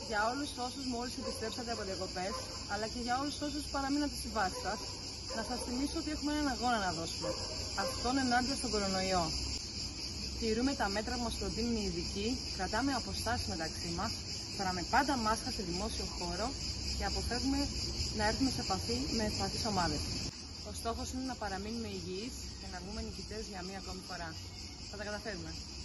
για όλους όσους μόλις επιστρέψατε από διακοπές, αλλά και για όλους όσους παραμείνατε στη βάση σας, να σας θυμίσω ότι έχουμε έναν αγώνα να δώσουμε. Αυτόν ενάντια στον κορονοϊό. Τηρούμε τα μέτρα που μας προτείνουν οι ειδικοί, κρατάμε αποστάσεις μεταξύ μας, φοράμε πάντα μάσκα σε δημόσιο χώρο και αποφεύγουμε να έρθουμε σε επαφή με ευπαθείς ομάδες. Ο στόχος είναι να παραμείνουμε υγιείς και να βγούμε νικητές για μία ακόμη φορά. Θα τα καταφέρουμε.